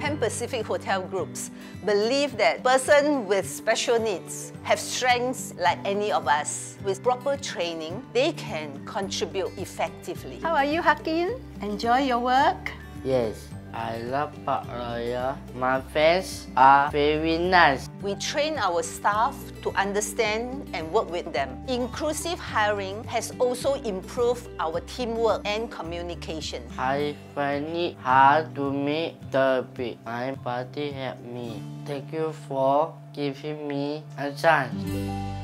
Pan Pacific Hotel groups believe that persons with special needs have strengths like any of us. With proper training, they can contribute effectively. How are you, Hakim? Enjoy your work? Yes, I love PARKROYAL. My friends are very nice. We train our staff to understand and work with them. Inclusive hiring has also improved our teamwork and communication. I find it hard to make the big. My party helped me. Thank you for giving me a chance.